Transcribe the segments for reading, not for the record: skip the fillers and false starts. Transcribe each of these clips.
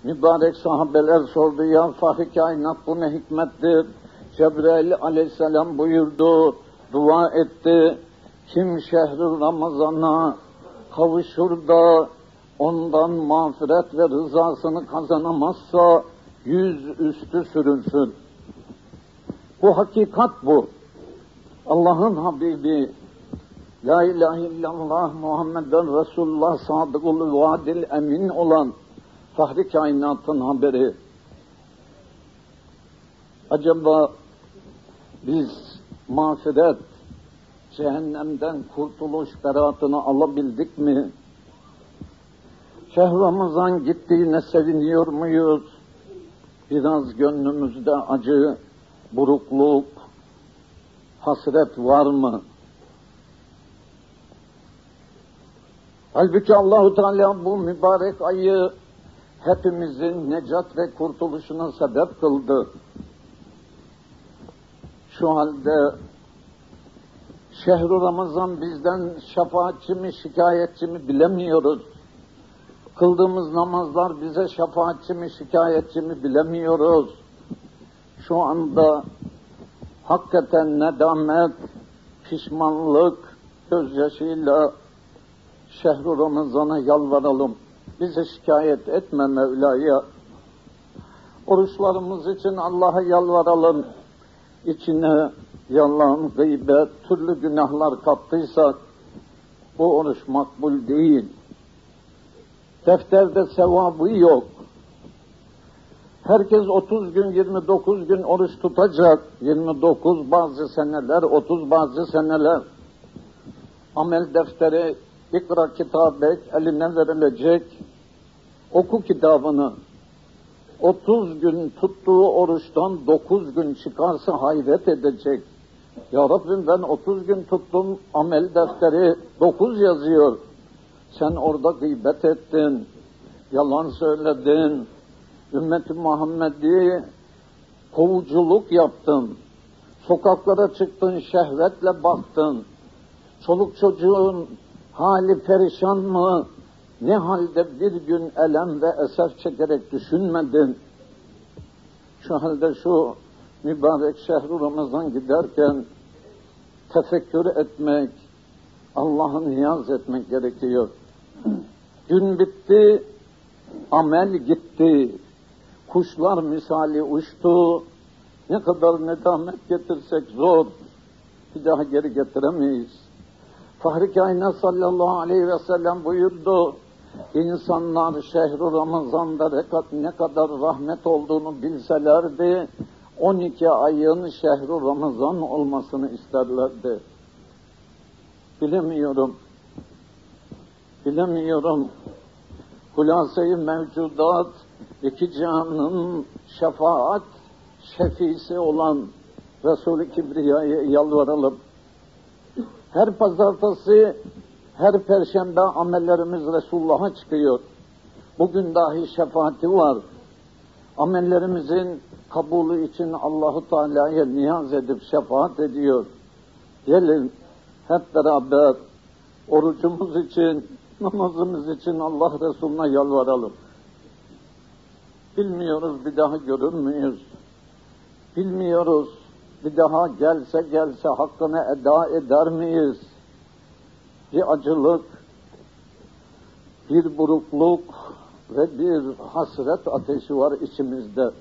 Mübarek sahabeler sordu, ya Fahri kainat bu ne hikmettir? Cebrail aleyhisselam buyurdu, dua etti. Kim şehri Ramazan'a kavuşur da ondan mağfiret ve rızasını kazanamazsa 100 üstü sürünsün. Bu hakikat bu. Allah'ın Habibi, La ilahe illallah Muhammeden Resulullah sadıkul vaadil emin olan Fahri kainatın haberi. Acaba biz mağfiret, cehennemden kurtuluş beratını alabildik mi? Şehr Ramazan gittiğine seviniyor muyuz? Biraz gönlümüzde acı, burukluk, hasret var mı? Halbuki Allahu Teala bu mübarek ayı hepimizin necat ve kurtuluşuna sebep kıldı. Şu halde şehr-i Ramazan bizden şefaatçi mi, şikayetçi mi bilemiyoruz. Kıldığımız namazlar bize şefaatçi mi, şikayetçi mi bilemiyoruz. Şu anda hakikaten nedamet, pişmanlık, gözyaşıyla şehr-i Ramazan'a yalvaralım. Bize şikayet etme Mevla'ya. Oruçlarımız için Allah'a yalvaralım. İçine yalan, gıybet, türlü günahlar kattıysak bu oruç makbul değil. Defterde sevabı yok. Herkes 30 gün, 29 gün oruç tutacak. 29 bazı seneler, 30 bazı seneler. Amel defteri, ikra kitabek eline verilecek. Oku kitabını. 30 gün tuttuğu oruçtan 9 gün çıkarsa hayret edecek. Ya Rabbim ben 30 gün tuttum, amel defteri 9 yazıyor. Sen orada gıybet ettin, yalan söyledin, Ümmet-i Muhammed'i kovuculuk yaptın, sokaklara çıktın, şehvetle baktın, çoluk çocuğun hali perişan mı, ne halde bir gün elem ve eser çekerek düşünmedin. Şu halde şu mübarek şehr-i Ramazan giderken tefekkür etmek, Allah'a niyaz etmek gerekiyor. Gün bitti, amel gitti, kuşlar misali uçtu, ne kadar nedamet getirsek zor, bir daha geri getiremeyiz. Fahri Kainat sallallahu aleyhi ve sellem buyurdu, İnsanlar şehr-i Ramazan'da ne kadar rahmet olduğunu bilselerdi, 12 ayın şehr-i Ramazan olmasını isterlerdi. Bilemiyorum. Hulâse-i mevcudat, iki cihanın şefaat şefisi olan Resul-i Kibriya'ya yalvaralım. Her pazartesi, her perşembe amellerimiz Resulullah'a çıkıyor. Bugün dahi şefaati var. Amellerimizin kabulü için Allah-u Teala'ya niyaz edip şefaat ediyor. Gelin hep beraber orucumuz için, namazımız için Allah Resulü'ne yalvaralım. Bilmiyoruz bir daha görür müyüz? Bilmiyoruz bir daha gelse hakkını eda eder miyiz? Bir acılık, bir burukluk ve bir hasret ateşi var içimizde.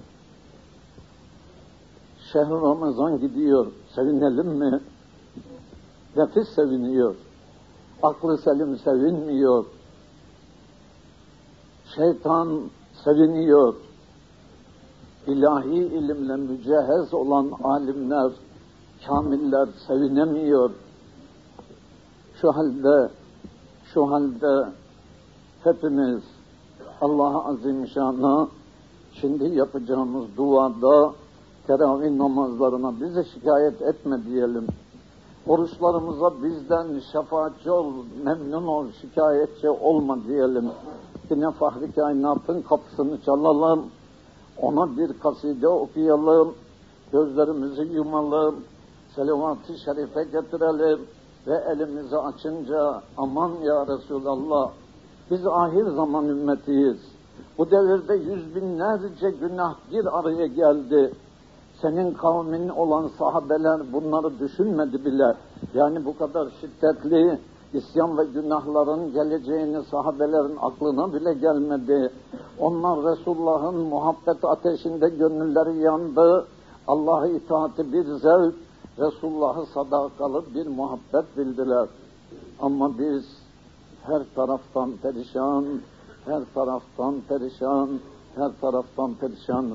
Şehr-i Ramazan gidiyor, sevinelim mi? Nefis seviniyor, aklı selim sevinmiyor, şeytan seviniyor, ilahi ilimle mücehhez olan alimler, kamiller sevinemiyor. Şu halde hepimiz Allah-u Azimüşşan'a şimdi yapacağımız duada, teravih namazlarına bize şikayet etme diyelim. Oruçlarımıza bizden şefaatçi ol, memnun ol, şikayetçi olma diyelim. Yine Fahri Kainat'ın kapısını çalalım, ona bir kaside okuyalım, gözlerimizi yumalım, selavat-ı şerife getirelim ve elimizi açınca aman ya Resulallah, biz ahir zaman ümmetiyiz. Bu devirde yüz binlerce günah bir araya geldi. Senin kavmin olan sahabeler bunları düşünmedi bile. Yani bu kadar şiddetli isyan ve günahların geleceğini sahabelerin aklına bile gelmedi. Onlar Resulullah'ın muhabbet ateşinde gönülleri yandı. Allah'a itaati bir zevk, Resulullah'ı sadakalı bir muhabbet bildiler. Ama biz her taraftan perişan, her taraftan perişan, her taraftan perişanız.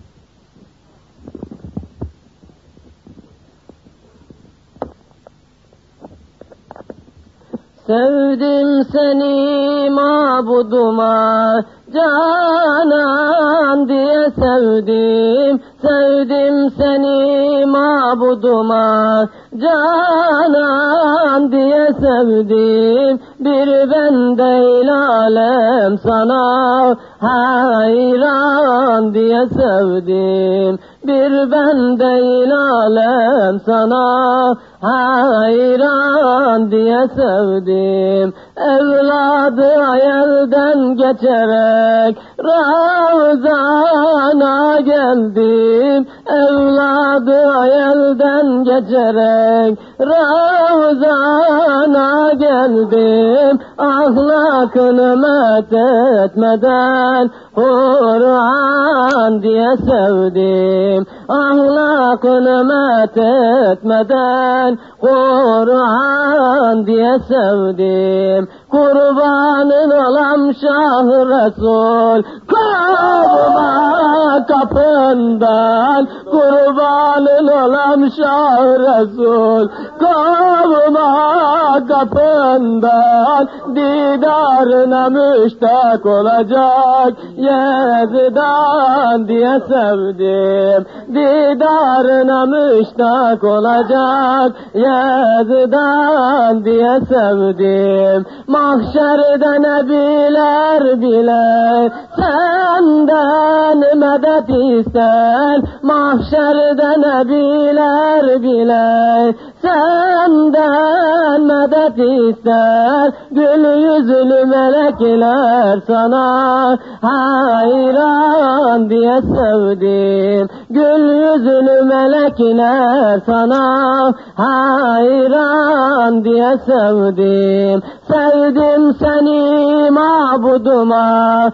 Sevdim seni mabuduma, canan diye sevdim. Sevdim seni mabuduma, canan diye sevdim. Bir ben değil alem sana hayran diye sevdim. Bir ben değil alem sana hayran diye sevdim. Evladı elden geçerek Ravzana geldim. Evladı elden geçerek Ravzana geldim. Ahlakını methetmeden Kur'an diye sevdim. Ahlakını methetmeden Kur'an diye sevdim. Kurbanın olam Şah Resul, kovma kapından. Kurbanın olam Şah Resul, kovma kapından. Didarına müştak olacak Yezdan diye sevdim. Didarına müştak olacak Yezdan diye sevdim. Mahşerde nebiler bile senden medet ister. Mahşerde nebiler bile senden medet ister. Gül yüzlü melekler sana hayran diye sevdim. Gül yüzlü melekler sana hayran diye sevdim. Sevdim seni mabuduma,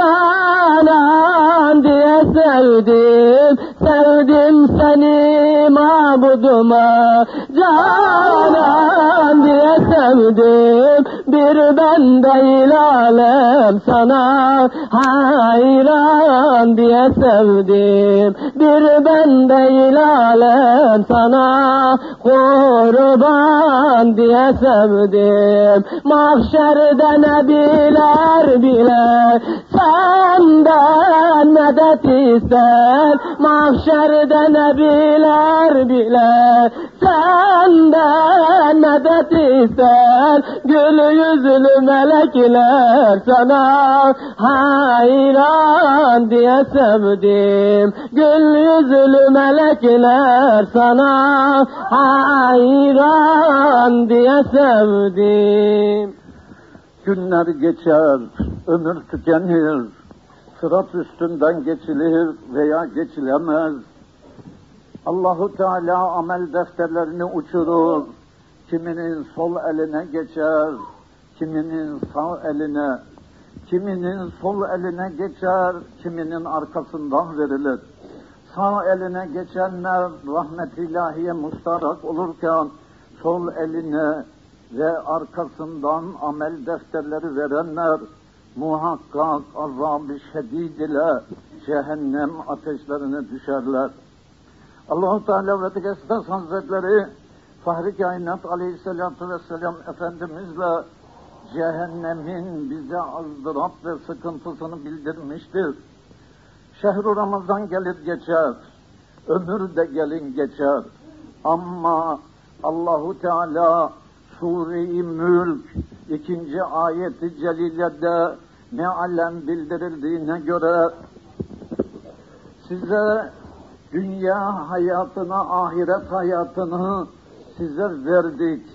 canan diye sevdim. Sevdim seni mabuduma, canan diye sevdim. Bir ben değil alem sana hayran diye sevdim. Bir ben değil alem sana kurban diye sevdim. Mahşerde nebiler bile senden medet ister. Mahşerde nebiler bile senden medet ister. Gül yüzlü melekler sana hayran diye sevdim. Gül yüzlü melekler sana hayran diye sevdim. Günler geçer, ömür tükenir, sırat üstünden geçilir veya geçilemez. Allahu Teala amel defterlerini uçurur, kiminin sol eline geçer, kiminin sağ eline, kiminin sol eline geçer, kiminin arkasından verilir. Sağ eline geçenler rahmet-i ilahiye mustarak olurken, sol eline ve arkasından amel defterleri verenler muhakkak azab-ı şedid ile cehennem ateşlerine düşerler. Allah-u Teala ve Tekessüs Hazretleri Fahri Kainat Aleyhisselatü Vesselam Efendimizle cehennemin bize azdırap ve sıkıntısını bildirmiştir. Şehr-i Ramazan gelir geçer, ömür de gelin geçer. Ama Allahu Teala Sure-i Mülk 2. ayeti celilede mealen bildirildiğine göre size dünya hayatına, ahiret hayatını size verdik.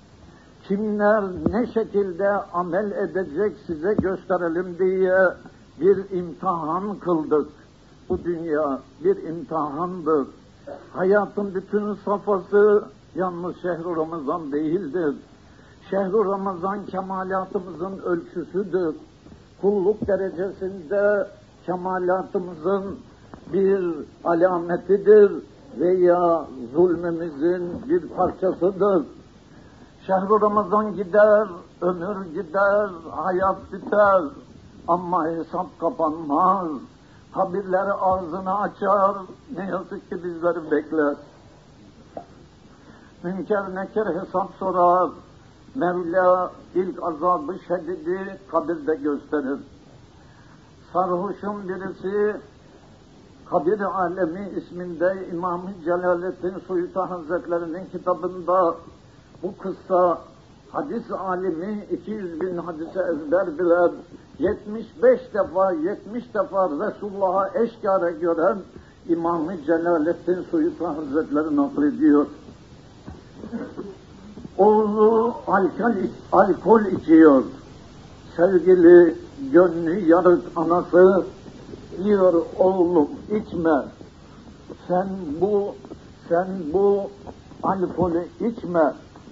Kimler ne şekilde amel edecek size gösterelim diye bir imtihan kıldık. Bu dünya bir imtihandır. Hayatın bütün safhası yalnız şehr-i Ramazan değildir. Şehr-i Ramazan kemalatımızın ölçüsüdür. Kulluk derecesinde kemalatımızın bir alametidir veya zulmümüzün bir parçasıdır. Şehr-i Ramazan gider, ömür gider, hayat biter ama hesap kapanmaz. Kabirler ağzını açar, ne yazık ki bizleri bekler. Münker nekir hesap sorar, Mevla ilk azabı şedidi kabirde gösterir. Sarhoşun birisi, Kabir Alemi isminde İmam-ı Celaleddin Suyuti Hazretlerinin kitabında bu kıssa, hadis alimi 200 bin hadise ezber bilen, 70 defa Resulullah'a eşkâre gören İmam-ı Celaleddin Suyuti Hazretleri naklediyor. Oğlu alkol içiyor. Sevgili gönlü yarık anası diyor, oğlum içme. Sen bu alkolü içme.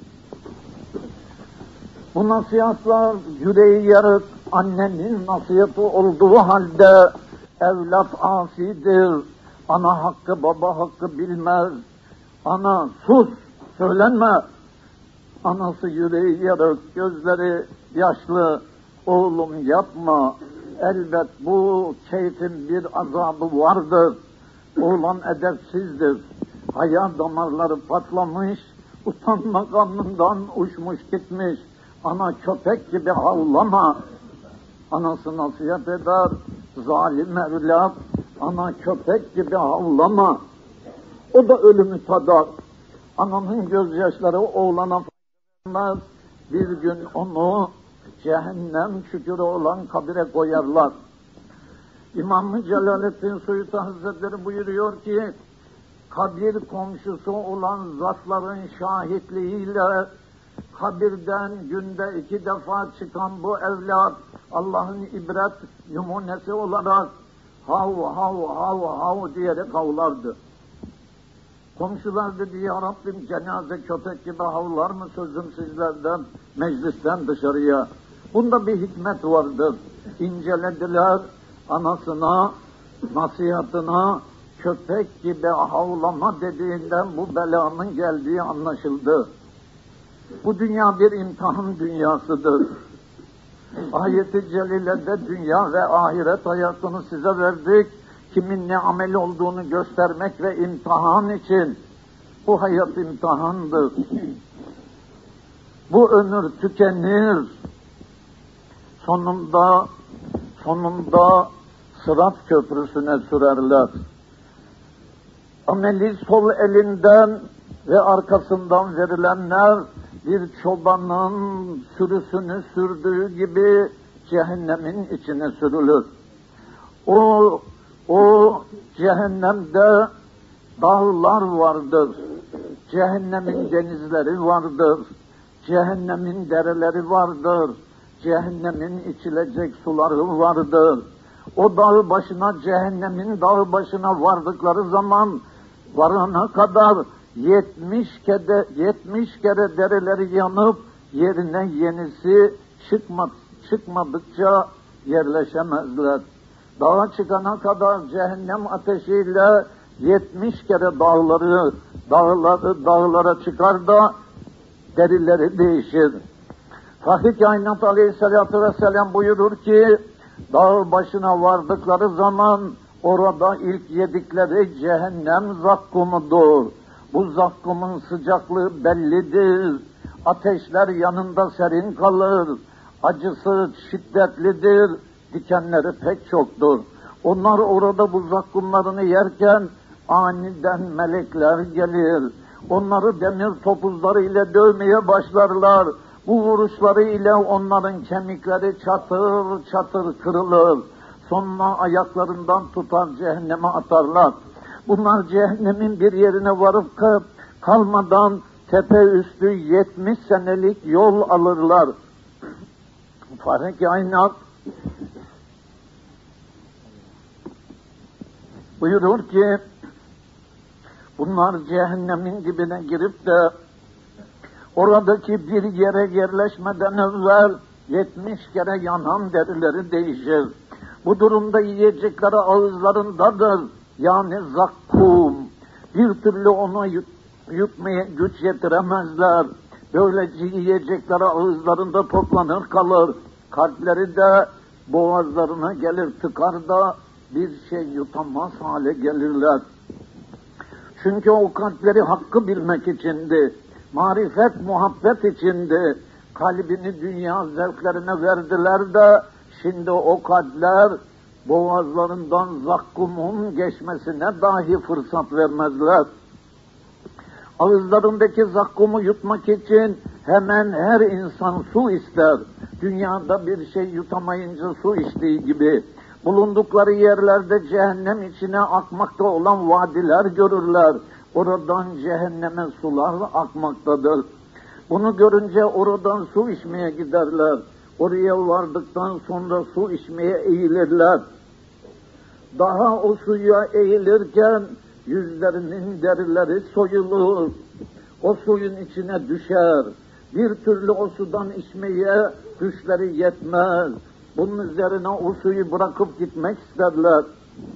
Bu nasihatlar yüreği yarık annenin nasihati olduğu halde evlat asidir. Ana hakkı baba hakkı bilmez. Ana sus, söylenme. Anası yüreği yarık, gözleri yaşlı. Oğlum yapma. Elbet bu keyfin bir azabı vardır. Oğlan edepsizdir. Haya damarları patlamış, utanma kanından uçmuş gitmiş. Ana köpek gibi havlama. Anası nasihat eder, zalim evlat, ana köpek gibi havlama. O da ölümü tadar. Ananın gözyaşları oğlana faydamaz. Bir gün onu cehennem çukuru olan kabire koyarlar. İmam-ı Celaleddin Suyuti Hazretleri buyuruyor ki, kabir komşusu olan zatların şahitliğiyle kabirden günde 2 defa çıkan bu evlat Allah'ın ibret numunesi olarak hav hav hav hav diyerek havlardı. Komşular dedi, ya Rabbim cenaze köpek gibi havlar mı sözüm sizlerden meclisten dışarıya? Bunda bir hikmet vardır. İncelediler, anasına, nasihatına köpek gibi havlama dediğinden bu belanın geldiği anlaşıldı. Bu dünya bir imtihan dünyasıdır. Ayet-i Celile'de dünya ve ahiret hayatını size verdik. Kimin ne ameli olduğunu göstermek ve imtihan için. Bu hayat imtihandır. Bu ömür tükenir. Sonunda Sırat Köprüsü'ne sürerler. Ameli sol elinden ve arkasından verilenler bir çobanın sürüsünü sürdüğü gibi cehennemin içine sürülür. O cehennemde dağlar vardır. Cehennemin denizleri vardır. Cehennemin dereleri vardır. Cehennemin içilecek suları vardır. O dağ başına, cehennemin dağı başına vardıkları zaman varana kadar 70 kere dereleri yanıp yerine yenisi çıkmadıkça yerleşemezler. Dağa çıkana kadar cehennem ateşiyle 70 kere dağlara çıkar da derileri değişir. Fahri Kainat Aleyhisselatü Vesselam buyurur ki, dağ başına vardıkları zaman orada ilk yedikleri cehennem zakkumudur. Bu zakkumun sıcaklığı bellidir. Ateşler yanında serin kalır. Acısı şiddetlidir. Dikenleri pek çoktur. Onlar orada bu zakkumlarını yerken aniden melekler gelir. Onları demir topuzları ile dövmeye başlarlar. Bu vuruşları ile onların kemikleri çatır çatır kırılır. Sonra ayaklarından tutar cehenneme atarlar. Bunlar cehennemin bir yerine varıp kalmadan tepe üstü 70 senelik yol alırlar. Fahri Kainat Buyurur ki, bunlar cehennemin dibine girip de oradaki bir yere yerleşmeden evvel 70 kere yanan derileri değişir. Bu durumda yiyecekleri ağızlarındadır. Yani zakkum. Bir türlü onu yutmaya güç yetiremezler. Böylece yiyecekleri ağızlarında toplanır kalır. Kalpleri de boğazlarına gelir, tıkar da bir şey yutamaz hale gelirler. Çünkü o kalpleri hakkı bilmek içindi. Marifet, muhabbet içindi. Kalbini dünya zevklerine verdiler de şimdi o kalpler boğazlarından zakkumun geçmesine dahi fırsat vermezler. Ağızlarındaki zakkumu yutmak için hemen her insan su ister. Dünyada bir şey yutamayınca su içtiği gibi bulundukları yerlerde cehennem içine akmakta olan vadiler görürler. Oradan cehenneme sular akmaktadır. Bunu görünce oradan su içmeye giderler. Oraya vardıktan sonra su içmeye eğilirler. Daha o suya eğilirken yüzlerinin derileri soyulur. O suyun içine düşer. Bir türlü o sudan içmeye güçleri yetmez. Bunun üzerine o suyu bırakıp gitmek isterler.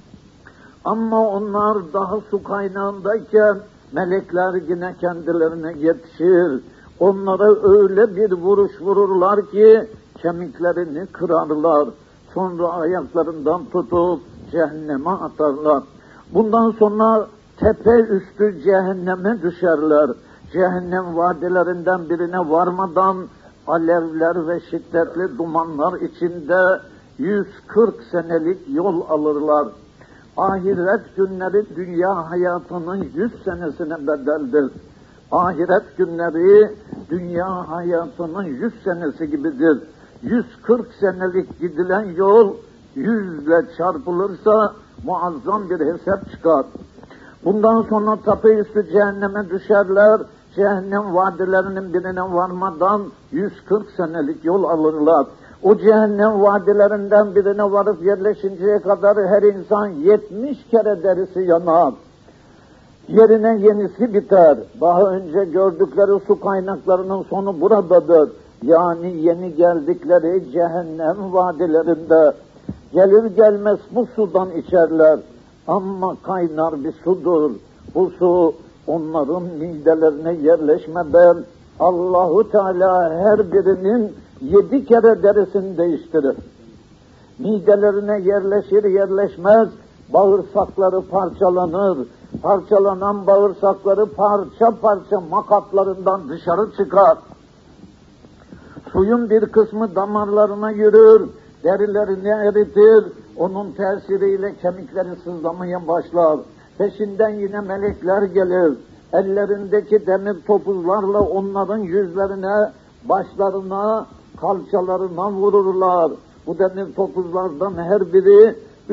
Ama onlar daha su kaynağındayken melekler yine kendilerine yetişir. Onlara öyle bir vuruş vururlar ki kemiklerini kırarlar. Sonra ayaklarından tutup cehenneme atarlar. Bundan sonra tepe üstü cehenneme düşerler. Cehennem vadilerinden birine varmadan alevler ve şiddetli dumanlar içinde 140 senelik yol alırlar. Ahiret günleri dünya hayatının 100 senesine bedeldir. Ahiret günleri dünya hayatının 100 senesi gibidir. 140 senelik gidilen yol 100 ile çarpılırsa muazzam bir hesap çıkar. Bundan sonra tepeüstü cehenneme düşerler. Cehennem vadilerinin birine varmadan 140 senelik yol alırlar. O cehennem vadilerinden birine varıp yerleşinceye kadar her insan 70 kere derisi yanar. Yerine yenisi biter. Daha önce gördükleri su kaynaklarının sonu buradadır. Yani yeni geldikleri cehennem vadilerinde. Gelir gelmez bu sudan içerler. Ama kaynar bir sudur. Bu su onların midelerine yerleşmeden Allahu Teala her birinin 7 kere derisini değiştirir. Midelerine yerleşir yerleşmez bağırsakları parçalanır. Parçalanan bağırsakları parça parça makatlarından dışarı çıkar. Suyun bir kısmı damarlarına yürür, derilerini eritir, onun tesiriyle kemikleri sızlamaya başlar. Peşinden yine melekler gelir, ellerindeki demir topuzlarla onların yüzlerine, başlarına, kalçalarına vururlar. Bu demir topuzlardan her biri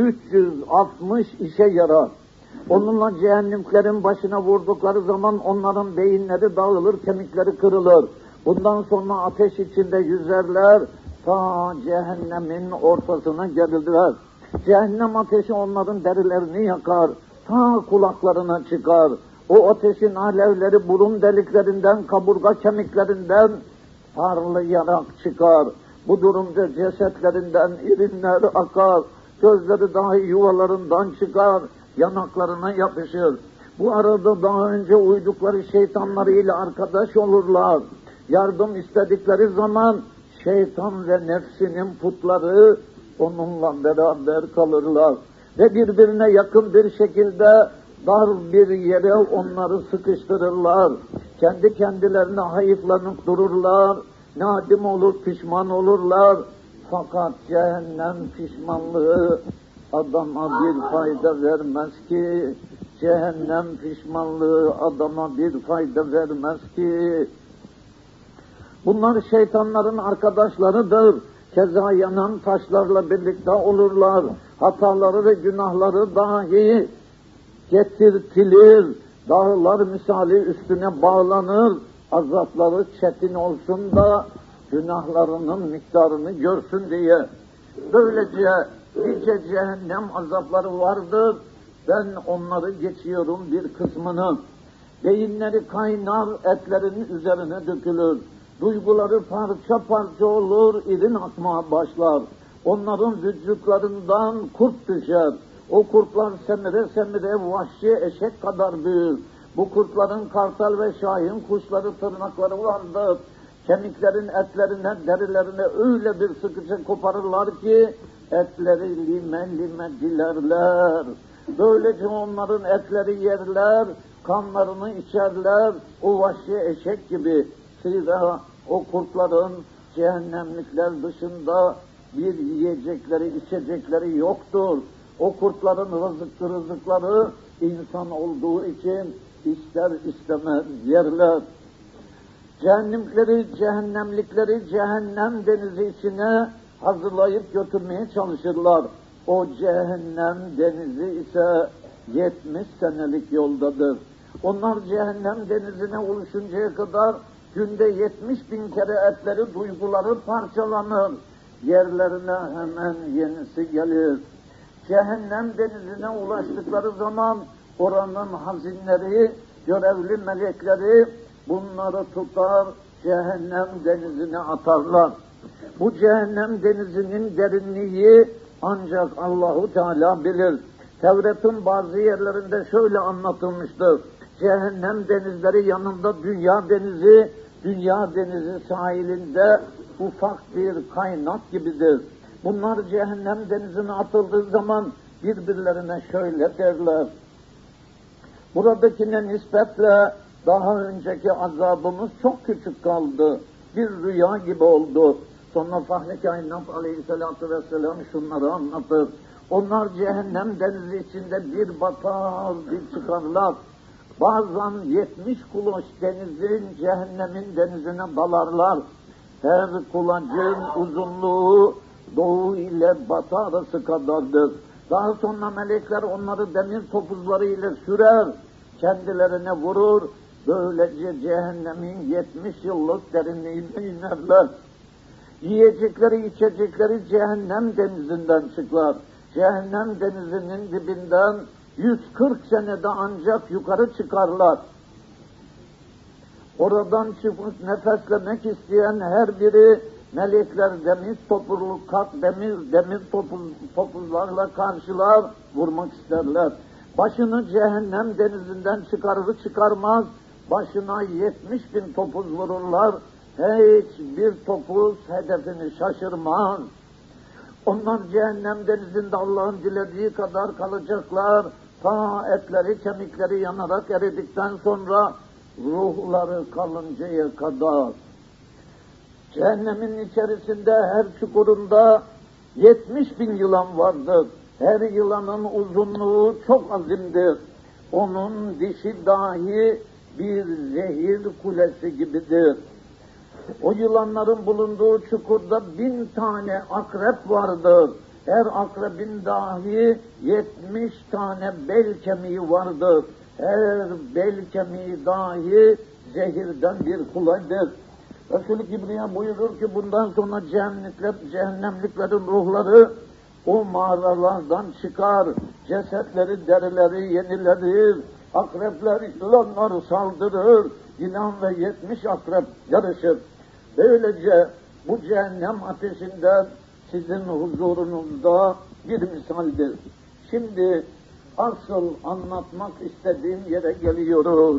360 işe yarar. Onunla cehennemlerin başına vurdukları zaman onların beyinleri dağılır, kemikleri kırılır. Bundan sonra ateş içinde yüzerler, ta cehennemin ortasına gelirler. Cehennem ateşi onların derilerini yakar, ta kulaklarına çıkar. O ateşin alevleri burun deliklerinden, kaburga kemiklerinden parlayarak çıkar. Bu durumda cesetlerinden irinler akar, gözleri dahi yuvalarından çıkar, yanaklarına yapışır. Bu arada daha önce uydukları şeytanlarıyla arkadaş olurlar. Yardım istedikleri zaman şeytan ve nefsinin putları onunla beraber kalırlar. Ve birbirine yakın bir şekilde dar bir yere onları sıkıştırırlar. Kendi kendilerine hayıflanıp dururlar. Nadim olur, pişman olurlar. Fakat cehennem pişmanlığı adama bir fayda vermez ki. Cehennem pişmanlığı adama bir fayda vermez ki. Bunlar şeytanların arkadaşlarıdır. Keza yanan taşlarla birlikte olurlar. Hataları ve günahları dahi getirtilir. Dağlar misali üstüne bağlanır. Azapları çetin olsun da günahlarının miktarını görsün diye. Böylece nice cehennem azapları vardır. Ben onları geçiyorum bir kısmını. Beyinleri kaynar, etlerin üzerine dökülür. Duyguları parça parça olur, irin akmaya başlar. Onların vücutlarından kurt düşer. O kurtlar semire semire vahşi eşek kadar büyür. Bu kurtların kartal ve şahin kuşları tırnakları vardır. Kemiklerin etlerine, derilerine öyle bir sıkıca koparırlar ki etleri lime lime dilerler. Böylece onların etleri yerler, kanlarını içerler, o vahşi eşek gibi. Zira o kurtların cehennemlikler dışında bir yiyecekleri, içecekleri yoktur. O kurtların rızıkları insan olduğu için ister istemez yerler. Cehennemlikleri cehennem denizi içine hazırlayıp götürmeye çalışırlar. O cehennem denizi ise 70 senelik yoldadır. Onlar cehennem denizine ulaşıncaya kadar günde 70.000 kere etleri, duyguları parçalanır. Yerlerine hemen yenisi gelir. Cehennem denizine ulaştıkları zaman oranın hazinleri, görevli melekleri bunları tutar, cehennem denizine atarlar. Bu cehennem denizinin derinliği ancak Allahu Teala bilir. Tevrat'ın bazı yerlerinde şöyle anlatılmıştır. Cehennem denizleri yanında dünya denizi sahilinde ufak bir kaynak gibidir. Bunlar cehennem denizine atıldığı zaman birbirlerine şöyle derler. Buradakine nispetle daha önceki azabımız çok küçük kaldı. Bir rüya gibi oldu. Sonra Fahri Kainat Aleyhisselatü Vesselam şunları anlatır. Onlar cehennem denizi içinde bir batar, bir çıkarlar. Bazen 70 kulaç denizin, cehennemin denizine dalarlar. Her kulacın uzunluğu doğu ile batı arası kadardır. Daha sonra melekler onları demir topuzları ile sürer, kendilerine vurur. Böylece cehennemin 70 yıllık derinliğine inerler. Yiyecekleri, içecekleri cehennem denizinden çıkar. Cehennem denizinin dibinden 140 senede ancak yukarı çıkarlar. Oradan çıkıp nefeslemek isteyen her biri melekler demir topuzlarla karşılar, vurmak isterler. Başını cehennem denizinden çıkarır çıkarmaz, başına 70.000 topuz vururlar. Hiçbir topuz hedefini şaşırmaz. Onlar cehennem denizinde Allah'ın dilediği kadar kalacaklar. Ta etleri, kemikleri yanarak eridikten sonra ruhları kalıncaya kadar. Cehennemin içerisinde her çukurunda 70.000 yılan vardır. Her yılanın uzunluğu çok azimdir. Onun dişi dahi bir zehir kulesi gibidir. O yılanların bulunduğu çukurda 1000 tane akrep vardır. Her akrebin dahi 70 tane bel kemiği vardır. Her bel kemiği dahi zehirden bir kulaydır. Resul-i Kibriya buyurur ki bundan sonra cehennemliklerin ruhları o mağaralardan çıkar. Cesetleri, derileri yenilenir. Akrepler, yılanları saldırır. Yılan ve 70 akrep yarışır. Böylece bu cehennem ateşinden sizin huzurunuzda bir misaldir. Şimdi asıl anlatmak istediğim yere geliyoruz.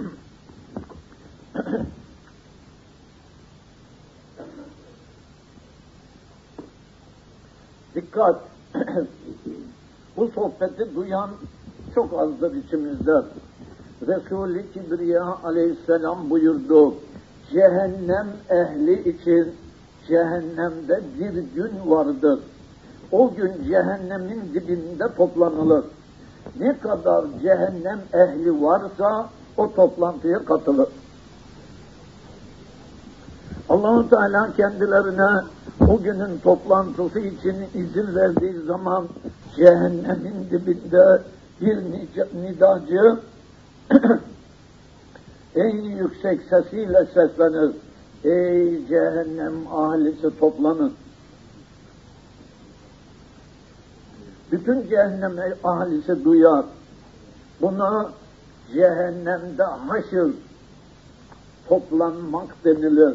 Dikkat! Bu sohbeti duyan çok azdır içimizde. Resul-i Kibriya aleyhisselam buyurdu. Cehennem ehli için cehennemde bir gün vardır. O gün cehennemin dibinde toplanılır. Ne kadar cehennem ehli varsa o toplantıya katılır. Allah-u Teala kendilerine o günün toplantısı için izin verdiği zaman cehennemin dibinde bir nidacı en yüksek sesiyle seslenir. Ey cehennem ahlisi toplanın. Bütün cehennem ahalisi duyar. Buna cehennemde haşır, toplanmak denilir.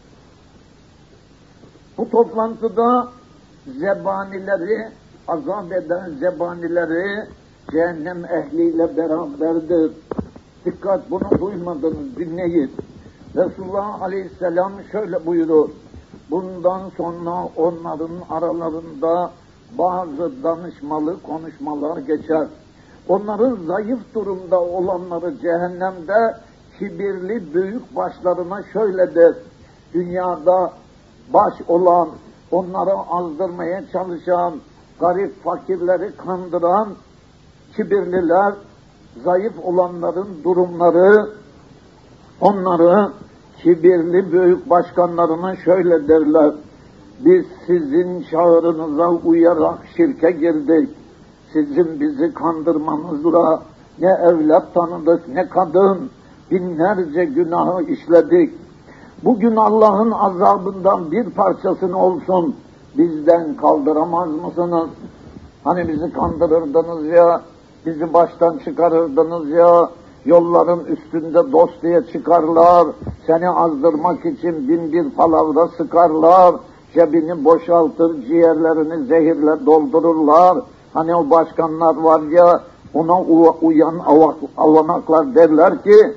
Bu toplantıda zebanileri, azap eden zebanileri cehennem ehliyle beraberdir. Dikkat, bunu duymadınız, dinleyin. Resulullah Aleyhisselam şöyle buyurur. Bundan sonra onların aralarında bazı danışmalı konuşmalar geçer. Onların zayıf durumda olanları cehennemde kibirli büyük başlarına şöyle der. Dünyada baş olan, onları azdırmaya çalışan, garip fakirleri kandıran kibirliler, zayıf olanların durumları, onları kibirli büyük başkanlarına şöyle derler. Biz sizin çağrınıza uyarak şirke girdik. Sizin bizi kandırmanızla ne evlat tanıdık ne kadın, binlerce günahı işledik. Bugün Allah'ın azabından bir parçasını olsun bizden kaldıramaz mısınız? Hani bizi kandırırdınız ya, bizi baştan çıkarırdınız ya, yolların üstünde dost diye çıkarlar, seni azdırmak için bin bir palavra sıkarlar, cebini boşaltır, ciğerlerini zehirle doldururlar. Hani o başkanlar var ya, ona uyan avanaklar derler ki,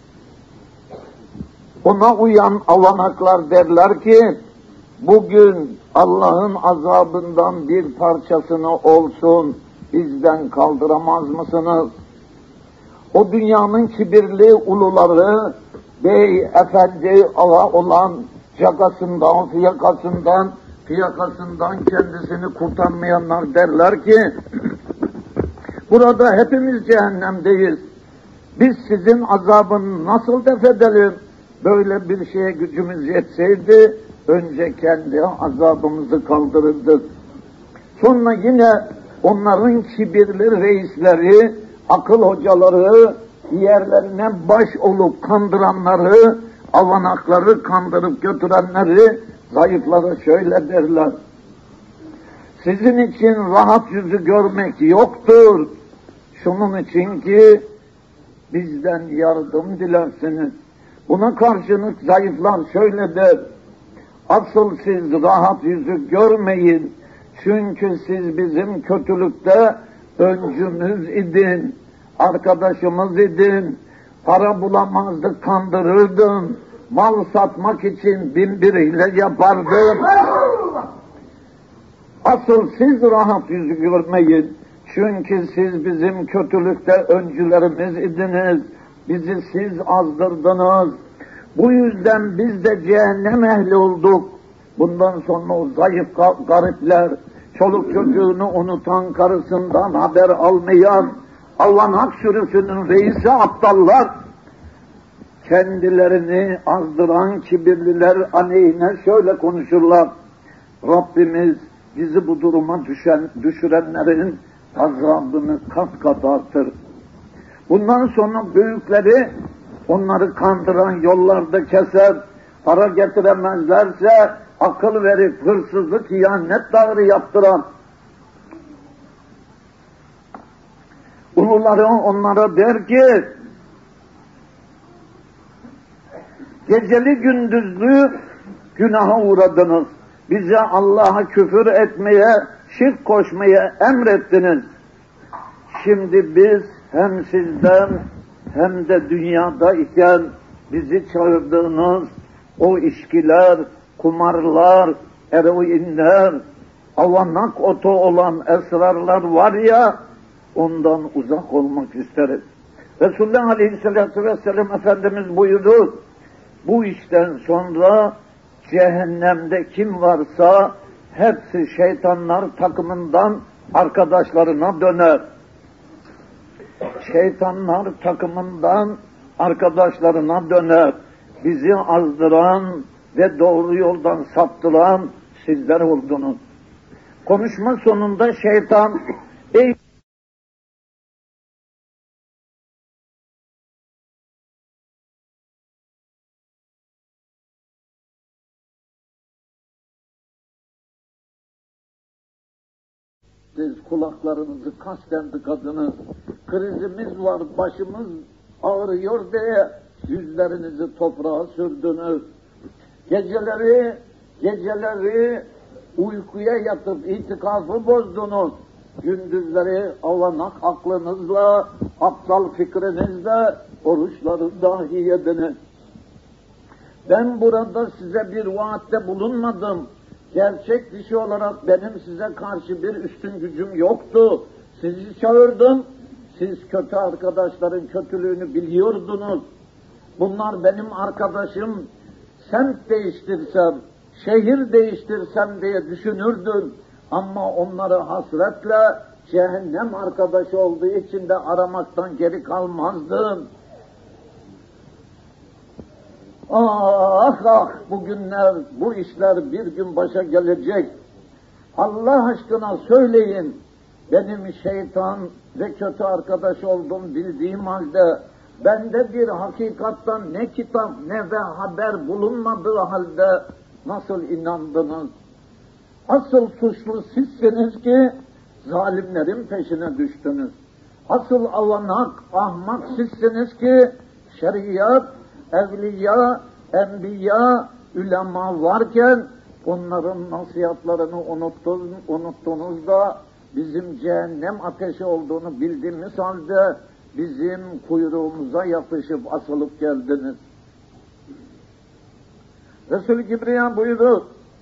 bugün Allah'ın azabından bir parçasını olsun bizden kaldıramaz mısınız? O dünyanın kibirli uluları, bey, efendi, ağa olan cakasından, fiyakasından kendisini kurtarmayanlar derler ki, burada hepimiz cehennemdeyiz. Biz sizin azabını nasıl def edelim? Böyle bir şeye gücümüz yetseydi, önce kendi azabımızı kaldırırdık. Sonra yine onların kibirli reisleri, akıl hocaları, yerlerine baş olup kandıranları, avanakları kandırıp götürenleri, zayıfları şöyle derler. Sizin için rahat yüzü görmek yoktur. Şunun için ki bizden yardım dilersiniz. Buna karşılık zayıflar şöyle der. Asıl siz rahat yüzü görmeyin. Çünkü siz bizim kötülükte öncümüz idin, arkadaşımız idin. Para bulamazdık, kandırırdın. Mal satmak için bin bir hile yapardın. Asıl siz rahat yüzü görmeyin. Çünkü siz bizim kötülükte öncülerimiz idiniz. Bizi siz azdırdınız. Bu yüzden biz de cehennem ehli olduk. Bundan sonra o zayıf garipler, çoluk çocuğunu unutan, karısından haber almayan, avanak sürüsünün reisi aptallar, kendilerini azdıran kibirliler aleyhine şöyle konuşurlar. Rabbimiz bizi bu duruma düşürenlerin azabını kat kat artır. Bundan sonra büyükleri onları kandıran yollarda keser, para getiremezlerse akıl verip hırsızlık, ihanet dağı yaptıran uluları onlara der ki, geceli gündüzlü günaha uğradınız. Bize Allah'a küfür etmeye, şirk koşmaya emrettiniz. Şimdi biz hem sizden hem de dünyada iken bizi çağırdığınız o içkiler, kumarlar, eroinler, avanak otu olan esrarlar var ya, ondan uzak olmak isteriz. Resulullah Aleyhisselatü Vesselam Efendimiz buyurdu, bu işten sonra cehennemde kim varsa hepsi şeytanlar takımından arkadaşlarına döner. Şeytanlar takımından arkadaşlarına döner. Bizi azdıran ve doğru yoldan saptıran sizler oldunuz. Konuşma sonunda şeytan, ey Siz kulaklarınızı kasten tıkadınız. Krizimiz var, başımız ağrıyor diye yüzlerinizi toprağa sürdünüz. Geceleri uykuya yatıp itikafı bozdunuz. Gündüzleri avanak aklınızla, aptal fikrinizle oruçları dahi yediniz. Ben burada size bir vaatte bulunmadım. Gerçek dışı olarak benim size karşı bir üstün gücüm yoktu. Sizi çağırdım. Siz kötü arkadaşların kötülüğünü biliyordunuz. Bunlar benim arkadaşım. Semt değiştirsem, şehir değiştirsem diye düşünürdün. Ama onları hasretle cehennem arkadaşı olduğu için de aramaktan geri kalmazdın. Ah bu günler, bu işler bir gün başa gelecek. Allah aşkına söyleyin, benim şeytan ve kötü arkadaş olduğum bildiğim halde, bende bir hakikattan ne kitap ne de haber bulunmadığı halde nasıl inandınız? Asıl suçlu sizsiniz ki zalimlerin peşine düştünüz. Asıl avanak, ahmak sizsiniz ki şeriat, evliya, enbiya, ulema varken onların nasihatlarını unuttunuz da bizim cehennem ateşi olduğunu bildiğimiz halde bizim kuyruğumuza yapışıp asılıp geldiniz. Resul-i Kibriya buyurur,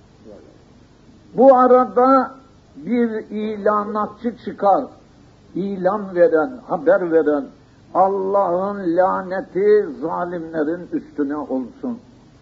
bu arada bir ilanatçı çıkar, ilan veren, haber veren, Allah'ın laneti zalimlerin üstüne olsun.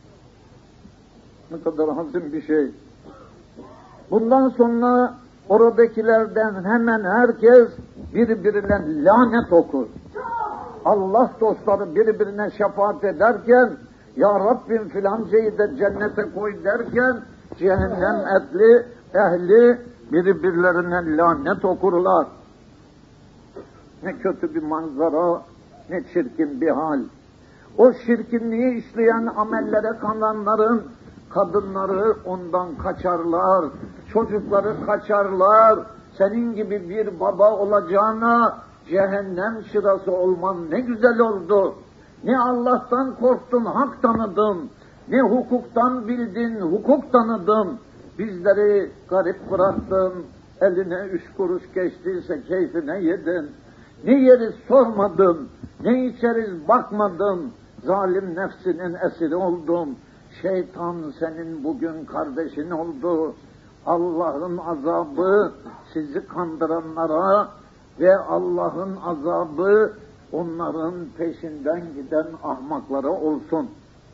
Ne kadar hazin bir şey. Bundan sonra oradakilerden hemen herkes birbirine lanet okur. Allah dostları birbirine şefaat ederken, ya Rabbim filancayı da cennete koy derken, cehennem ehli birbirlerine lanet okurlar. Ne kötü bir manzara, ne çirkin bir hal. O şirkinliği işleyen amellere kananların kadınları ondan kaçarlar, çocukları kaçarlar. Senin gibi bir baba olacağına cehennem şırası olman ne güzel oldu. Ne Allah'tan korktun, hak tanıdın. Ne hukuktan bildin, hukuk tanıdın. Bizleri garip bıraktın. Eline 3 kuruş geçtiyse keyfine yedin. Ne yeriz sormadın, ne içeriz bakmadın. Zalim nefsinin esiri oldun. Şeytan senin bugün kardeşin oldu. Allah'ın azabı sizi kandıranlara ve Allah'ın azabı onların peşinden giden ahmaklara olsun.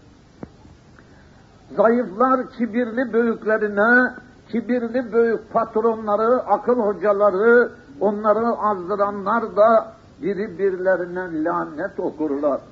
Zayıflar kibirli büyüklerine, kibirli büyük patronları, akıl hocaları, onları azdıranlar da birbirlerine lanet okurlar.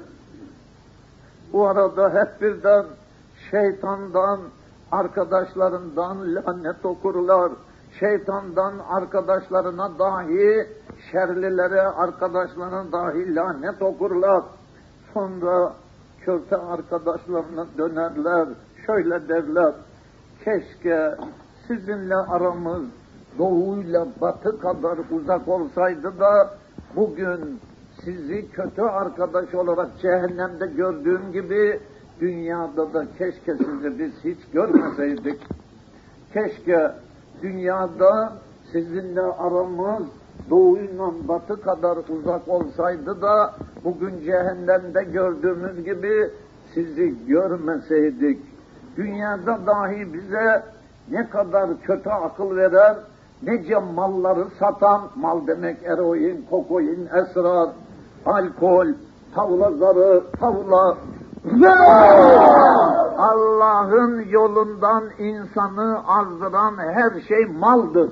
Bu arada hep birden şeytandan, arkadaşlarından lanet okurlar. Şeytandan arkadaşlarına dahi, şerlilere arkadaşlarına dahi lanet okurlar. Sonra kötü arkadaşlarına dönerler, şöyle derler, keşke sizinle aramız doğuyla batı kadar uzak olsaydı da bugün sizi kötü arkadaş olarak cehennemde gördüğüm gibi dünyada da keşke sizi biz hiç görmeseydik. Keşke dünyada sizinle aramız doğuyla batı kadar uzak olsaydı da bugün cehennemde gördüğümüz gibi sizi görmeseydik. Dünyada dahi bize ne kadar kötü akıl veren, nece malları satan, mal demek eroin, kokain, esrar, alkol, tavla zarı, tavla, Allah'ın yolundan insanı azdıran her şey maldır.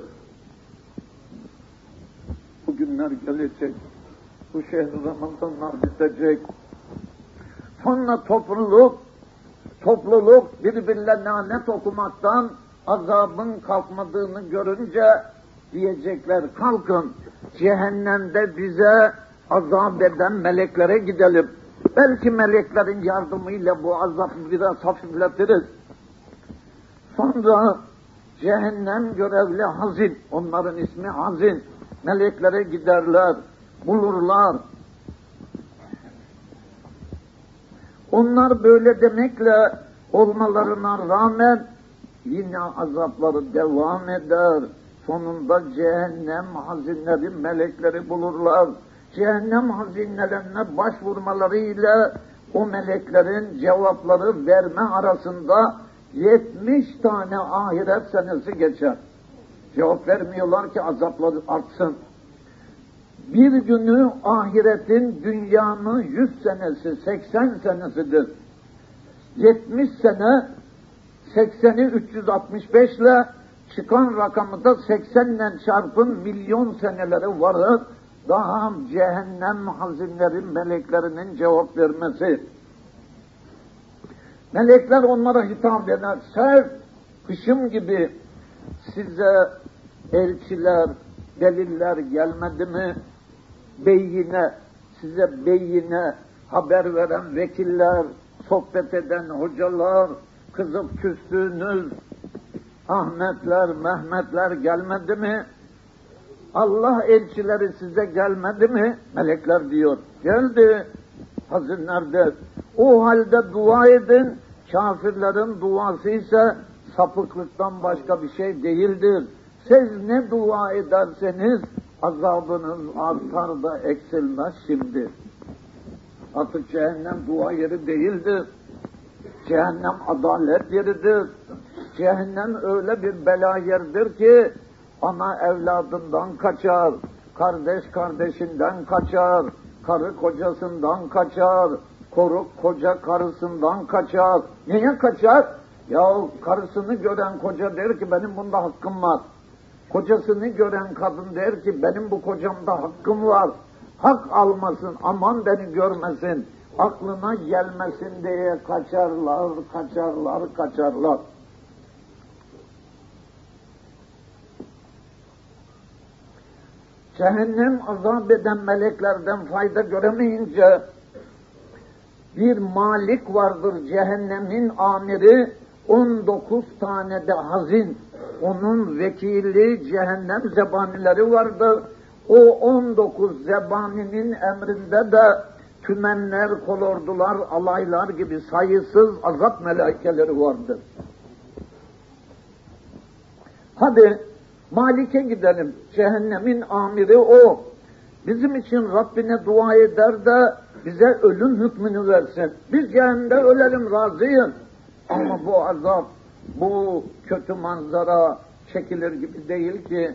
Bu günler gelecek, bu şehir Ramazanlar bitecek. Sonra topluluk birbirine lanet okumaktan azabın kalkmadığını görünce diyecekler, kalkın cehennemde bize azap eden meleklere gidelim. Belki meleklerin yardımıyla bu azabı biraz hafifletiriz. Sonra Cehennem görevli hazin, onların ismi hazin. Meleklere giderler, bulurlar. Onlar böyle demekle olmalarına rağmen yine azapları devam eder. Sonunda cehennem hazinleri, melekleri bulurlar. Cehennem hazinelerine başvurmalarıyla o meleklerin cevapları verme arasında 70 tane ahiret senesi geçer. Cevap vermiyorlar ki azapları artsın. Bir günü ahiretin dünyanın 100 senesi, 80 senesidir. 70 sene, 80'i 365 ile çıkan rakamı da 80 ile çarpın milyon seneleri varır. Daha cehennem hazinlerin, meleklerinin cevap vermesi. Melekler onlara hitap eder. Sert, kışım gibi size elçiler, deliller gelmedi mi? Beyine, size beyine haber veren vekiller, sohbet eden hocalar, kızıp küstüğünüz Ahmetler, Mehmetler gelmedi mi? Allah elçileri size gelmedi mi? Melekler diyor. Geldi. Hazinler der. O halde dua edin. Kafirlerin duası ise sapıklıktan başka bir şey değildir. Siz ne dua ederseniz azabınız artar da eksilmez şimdi. Artık cehennem dua yeri değildir. Cehennem adalet yeridir. Cehennem öyle bir bela yerdir ki ana evladından kaçar, kardeş kardeşinden kaçar, karı kocasından kaçar, koca karısından kaçar. Niye kaçar? Ya karısını gören koca der ki benim bunda hakkım var. Kocasını gören kadın der ki benim bu kocamda hakkım var. Hak almasın, aman beni görmesin, aklına gelmesin diye kaçarlar, kaçarlar, kaçarlar. Cehennem azap eden meleklerden fayda göremeyince bir malik vardır cehennemin amiri, 19 tane de hazin, onun vekili cehennem zebanileri vardır. O 19 zebaninin emrinde de tümenler, kolordular, alaylar gibi sayısız azap melaikeleri vardır. Hadi Malik'e gidelim. Cehennemin amiri o. Bizim için Rabbine dua eder de bize ölüm hükmünü versin. Biz cehennemde ölelim, razıyım. Ama bu azap, bu kötü manzara çekilir gibi değil ki.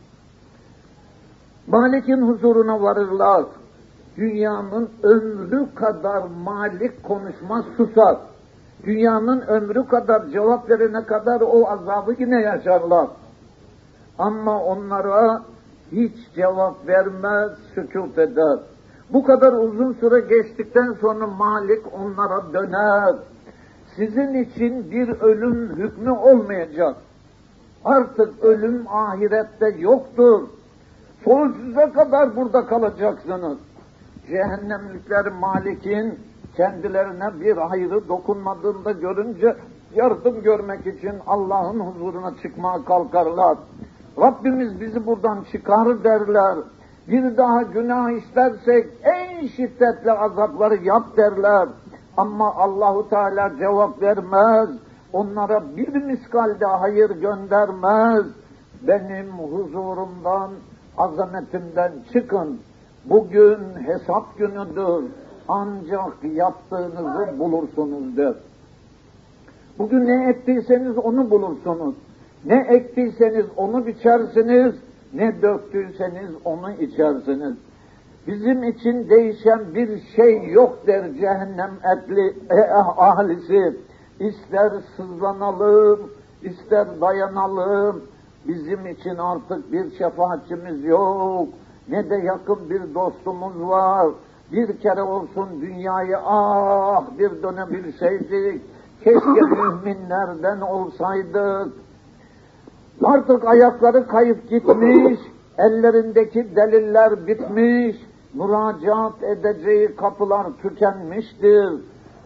Malik'in huzuruna varırlar. Dünyanın ömrü kadar Malik konuşmaz, susar. Dünyanın ömrü kadar cevap verene kadar o azabı yine yaşarlar. Ama onlara hiç cevap vermez, sükût eder. Bu kadar uzun süre geçtikten sonra Malik onlara döner. Sizin için bir ölüm hükmü olmayacak. Artık ölüm ahirette yoktur. Sonsuza kadar burada kalacaksınız. Cehennemlikler Malik'in kendilerine bir hayrı dokunmadığında görünce yardım görmek için Allah'ın huzuruna çıkmaya kalkarlar. Rabbimiz bizi buradan çıkar derler. Bir daha günah işlersek en şiddetli azapları yap derler. Ama Allahu Teala cevap vermez. Onlara bir miskalde hayır göndermez. Benim huzurumdan, azametimden çıkın. Bugün hesap günüdür. Ancak yaptığınızı bulursunuz der. Bugün ne ettiyseniz onu bulursunuz. Ne ektiyseniz onu biçersiniz, ne döktüyseniz onu içersiniz. Bizim için değişen bir şey yok der cehennem ahlisi. İster sızlanalım, ister dayanalım, bizim için artık bir şefaatçimiz yok, ne de yakın bir dostumuz var. Bir kere olsun dünyayı bir dönebilseydik, keşke müminlerden olsaydık. Artık ayakları kayıp gitmiş, ellerindeki deliller bitmiş, müracaat edeceği kapılar tükenmiştir.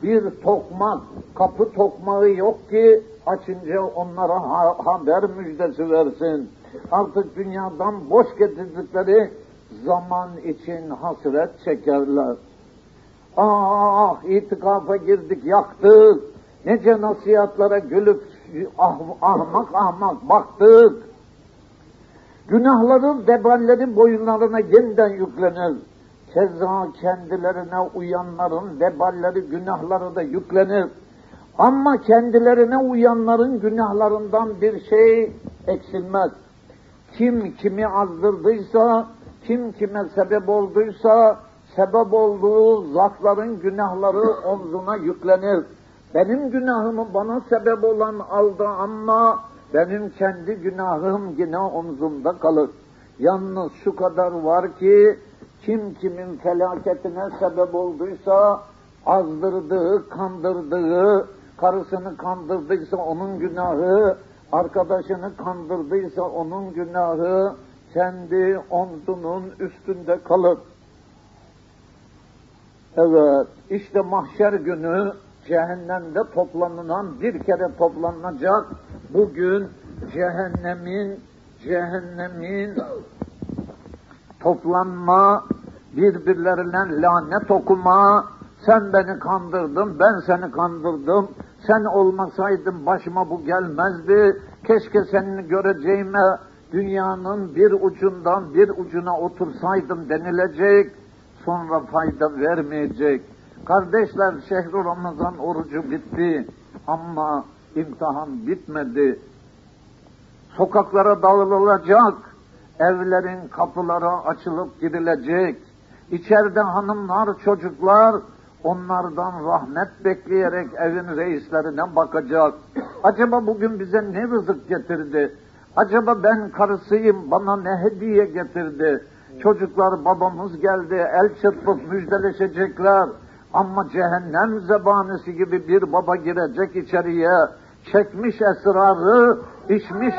bir tokmak, kapı tokmağı yok ki açınca onlara haber müjdesi versin. Artık dünyadan boş getirdikleri zaman için hasret çekerler. Ah, itikafa girdik, yaktık. Nece nasihatlara gülüp ahmak baktık. Günahların veballeri boyunlarına yeniden yüklenir. Keza kendilerine uyanların veballeri, günahları da yüklenir. Ama kendilerine uyanların günahlarından bir şey eksilmez. Kim kimi azdırdıysa, kim kime sebep olduysa, sebep olduğu zatların günahları omzuna yüklenir. Benim günahımı bana sebep olan aldı ama benim kendi günahım yine omzumda kalır. Yalnız şu kadar var ki, kim kimin felaketine sebep olduysa, azdırdığı, kandırdığı, karısını kandırdıysa onun günahı, arkadaşını kandırdıysa onun günahı kendi omzunun üstünde kalır. Evet, işte mahşer günü cehennemde toplanılan, bir kere toplanacak, bugün cehennemin toplanma, birbirlerine lanet okuma, sen beni kandırdın, ben seni kandırdım, sen olmasaydın başıma bu gelmezdi, keşke seni göreceğime dünyanın bir ucundan bir ucuna otursaydım denilecek, sonra fayda vermeyecek. Kardeşler, şehr-i Ramazan orucu bitti ama imtihan bitmedi. Sokaklara dağılacak, evlerin kapıları açılıp girilecek. İçeride hanımlar, çocuklar onlardan rahmet bekleyerek evin reislerine bakacak. Acaba bugün bize ne rızık getirdi? Acaba ben karısıyım, bana ne hediye getirdi? Çocuklar, babamız geldi, el çırpıp müjdeleşecekler. Ama cehennem zebanisi gibi bir baba girecek içeriye, çekmiş esrarı, içmiş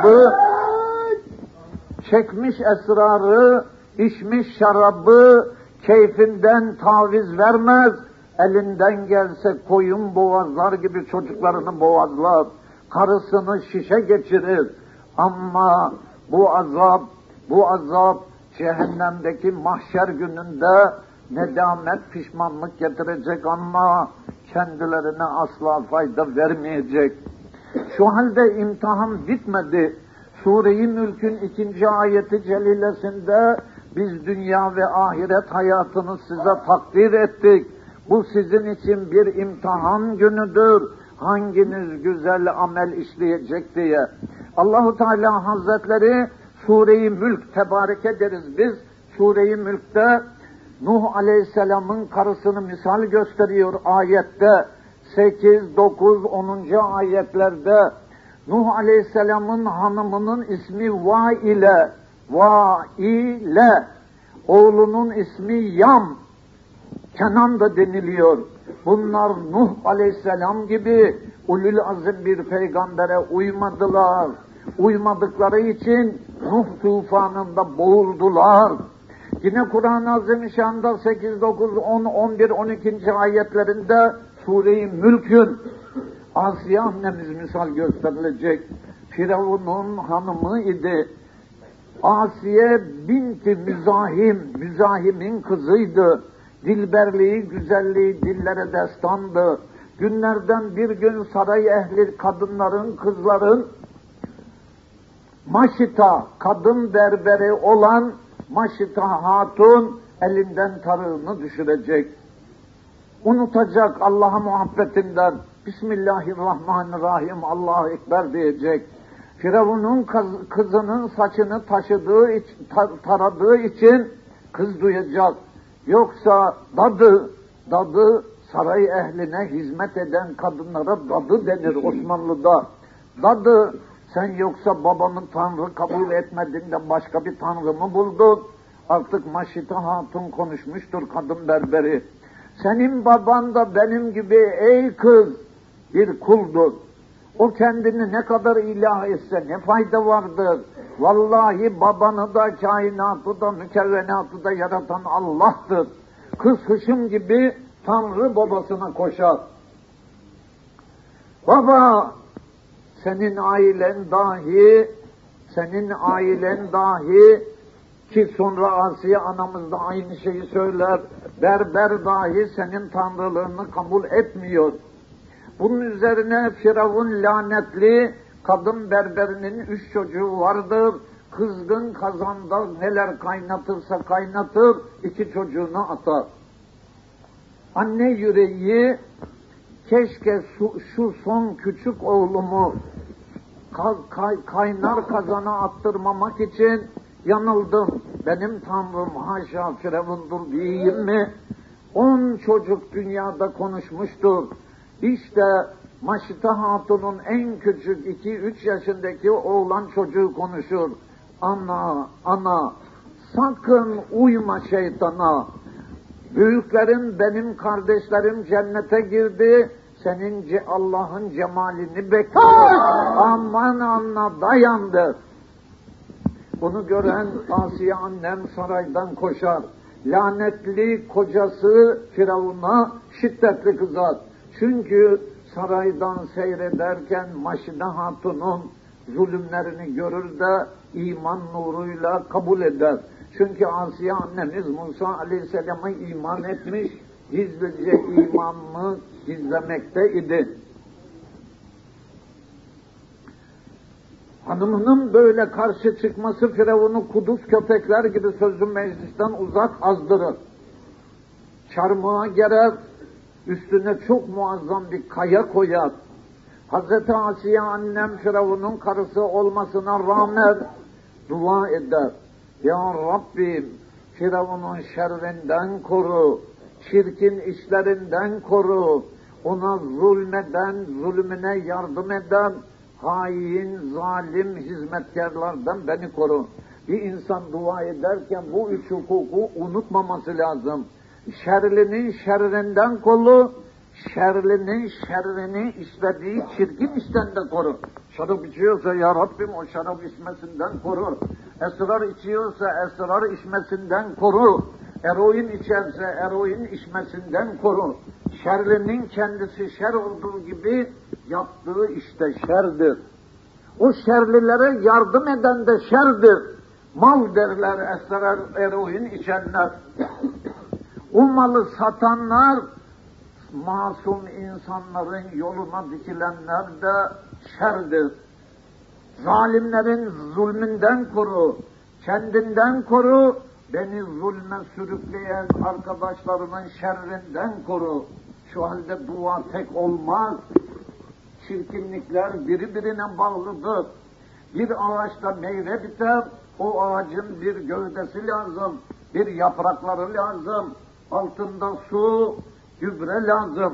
şarabı, keyfinden taviz vermez, elinden gelse koyun boğazlar gibi çocuklarını boğazlar, karısını şişe geçirir. Ama bu azap cehennemdeki mahşer gününde nedamet, pişmanlık getirecek ama kendilerine asla fayda vermeyecek. Şu halde imtihan bitmedi. Sure-i Mülk'ün 2. ayeti celilesinde biz dünya ve ahiret hayatını size takdir ettik. Bu sizin için bir imtihan günüdür. Hanginiz güzel amel işleyecek diye. Allahu Teala Hazretleri Sure-i Mülk tebarek ederiz biz. Sure-i Mülk'te Nuh Aleyhisselam'ın karısını misal gösteriyor ayette. 8, 9, 10. ayetlerde Nuh Aleyhisselam'ın hanımının ismi Vaile, oğlunun ismi Yam, Kenan da deniliyor. Bunlar Nuh Aleyhisselam gibi ulul azim bir peygambere uymadılar. Uymadıkları için Nuh tufanında boğuldular. Yine Kur'an-ı Azimüşşan'da 8, 9, 10, 11, 12. ayetlerinde Sure-i Mülk'ün Asiye annemiz misal gösterilecek. Firavun'un hanımı idi. Asiye binti Müzahim'in kızıydı. Dilberliği, güzelliği dillere destandı. Günlerden bir gün saray ehli kadınların, kızların Maşita, kadın berberi olan Maşita Hatun elinden tarığını düşürecek. Unutacak Allah'a muhabbetinden. Bismillahirrahmanirrahim, Allahu Ekber diyecek. Firavun'un kızının saçını taradığı için kız duyacak. Yoksa dadı saray ehline hizmet eden kadınlara dadı denir Osmanlı'da. Dadı, sen yoksa babamın tanrı kabul etmedin de başka bir tanrı mı buldun? Artık Maşita Hatun konuşmuştur kadın berberi. Senin baban da benim gibi ey kız bir kuldur. O kendini ne kadar ilah etse ne fayda vardır? Vallahi babanı da, kainatı da, mükevvenatı da yaratan Allah'tır. Kız hışım gibi Tanrı babasına koşar. Baba, senin ailen dahi ki sonra Asiye anamız da aynı şeyi söyler, berber dahi senin tanrılığını kabul etmiyor. Bunun üzerine Firavun lanetli, kadın berberinin 3 çocuğu vardır. Kızgın kazanda neler kaynatırsa kaynatır, 2 çocuğunu atar. Anne yüreği, keşke şu son küçük oğlumu kaynar kazana attırmamak için yanıldım. Benim Tanrım haşa Firavundur diyeyim mi? 10 çocuk dünyada konuşmuştur. İşte Maşite Hatun'un en küçük 2-3 yaşındaki oğlan çocuğu konuşur. Ana, sakın uyma şeytana. Büyüklerim, benim kardeşlerim cennete girdi. Senin Allah'ın cemalini bekliyor. Aman anna dayandı. Bunu gören Asiye annem saraydan koşar. Lanetli kocası Firavun'a şiddetli kızar. Çünkü saraydan seyrederken Maşide Hatun'un zulümlerini görür de iman nuruyla kabul eder. Çünkü Asiye annemiz Musa Aleyhisselam'a iman etmiş, gizlice imanını gizlemekte idi. Hanımının böyle karşı çıkması Firavun'u kuduz köpekler gibi sözlü meclisten uzak azdırır. Çarmıha gerer, üstüne çok muazzam bir kaya koyar. Hazreti Asiye annem Firavun'un karısı olmasına rağmen dua eder. Ya Rabbim, Firavun'un şerrinden koru, çirkin işlerinden koru, ona zulmüne yardım eden hain, zalim hizmetkarlardan beni koru. Bir insan dua ederken bu 3 hukuku unutmaması lazım. Şerlinin şerrinden koru, şerlinin şerrini işlediği çirkin işten de koru. Şarap içiyorsa ya Rabbim o şarap içmesinden koru. Esrar içiyorsa esrar içmesinden koru. Eroin içerse eroin içmesinden koru. Şerlinin kendisi şer olduğu gibi yaptığı işte şerdir. O şerlilere yardım eden de şerdir. Mal derler esrar eroin içenler. O malı satanlar, masum insanların yoluna dikilenler de şerdir. Zalimlerin zulmünden koru, kendinden koru, beni zulme sürükleyen arkadaşlarının şerrinden koru. Şu halde dua tek olmaz. Çirkinlikler birbirine bağlıdır. Bir ağaçta meyve biter, o ağacın bir gövdesi lazım, bir yaprakları lazım, altında su, gübre lazım.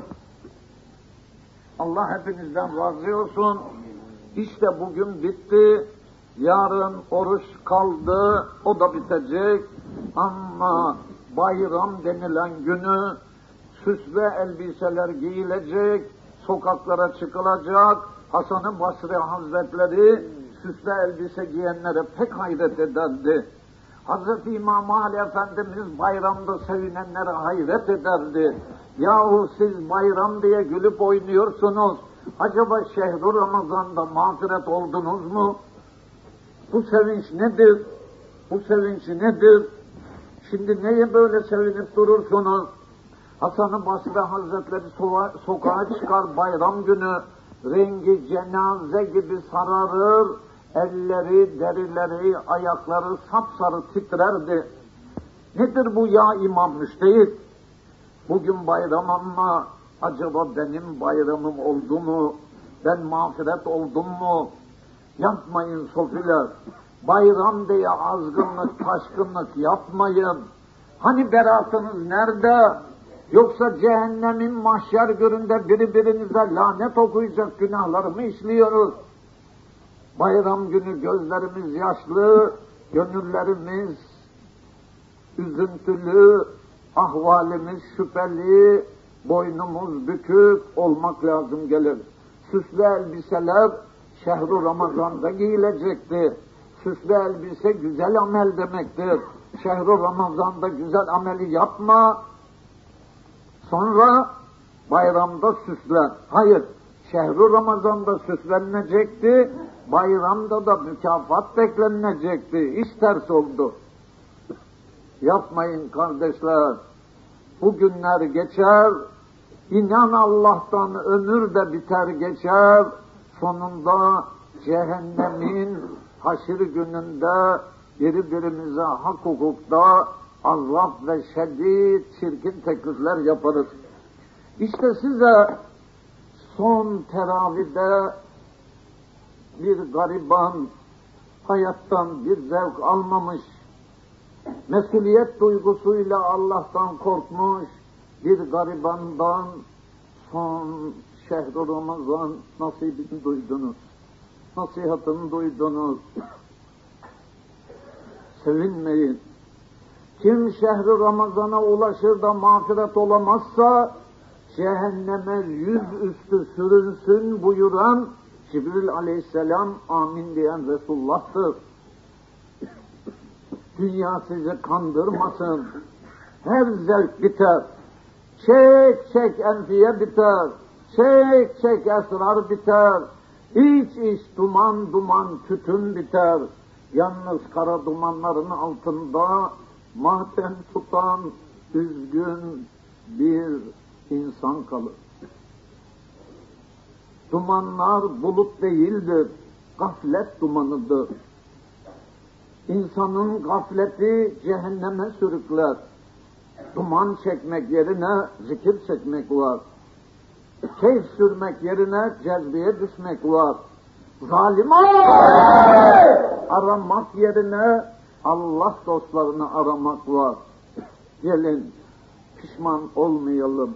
Allah hepinizden razı olsun. İşte bugün bitti, yarın oruç kaldı, o da bitecek. Ama bayram denilen günü süslü elbiseler giyilecek, sokaklara çıkılacak. Hasan-ı Basri Hazretleri süslü elbise giyenlere pek hayret ederdi. Hazreti İmam Ali Efendimiz bayramda sevinenlere hayret ederdi. Yahu siz bayram diye gülüp oynuyorsunuz. Acaba şehru Ramazan'da mağfiret oldunuz mu? Bu sevinç nedir? Bu sevinç nedir? Şimdi neye böyle sevinip durursunuz? Hasan-ı Basri Hazretleri sokağa çıkar bayram günü, rengi cenaze gibi sararır, elleri, derileri, ayakları sapsarı titrerdi. Nedir bu ya İmam Müştehit? Bugün bayram ama acaba benim bayramım oldu mu? Ben mağfiret oldum mu? Yapmayın sofiler. Bayram diye azgınlık, taşkınlık yapmayın. Hani beratınız nerede? Yoksa cehennemin mahşer gününde birbirinize lanet okuyacak günahları mı işliyoruz? Bayram günü gözlerimiz yaşlı, gönüllerimiz üzüntülü, ahvalimiz şüpheli, boynumuz bükük olmak lazım gelir. Süslü elbiseler şehru Ramazan'da giyilecekti. Süslü elbise güzel amel demektir. Şehru Ramazan'da güzel ameli yapma, Sonra bayramda süslen. Hayır, şehri Ramazan'da süslenecekti, bayramda da mükafat beklenecekti. İş ters oldu. Yapmayın kardeşler. Bu günler geçer, inan Allah'tan ömür de biter geçer, sonunda cehennemin haşir gününde birbirimize hak hukukta azap ve şiddet, çirkin teklifler yaparız. İşte size son teravide bir gariban, hayattan bir zevk almamış, mesuliyet duygusuyla Allah'tan korkmuş bir garibandan son şehr-i Ramazan nasibini duydunuz, nasihatını duydunuz. Sevinmeyin. Kim şehr-i Ramazan'a ulaşır da mağfiret olamazsa cehenneme yüzüstü sürünsün buyuran Cibril aleyhisselam amin diyen Resulullah'tır. Dünya sizi kandırmasın. Her zevk biter. Çek çek enfiye biter. Çek çek esrar biter. İç iç duman duman tütün biter. Yalnız kara dumanların altında matem tutan üzgün bir insan kalır. Dumanlar bulut değildir, gaflet dumanıdır. İnsanın gafleti cehenneme sürükler. Duman çekmek yerine zikir çekmek var. Keyif sürmek yerine cezbeye düşmek var. Zalim aramak yerine Allah dostlarını aramak var. Gelin pişman olmayalım.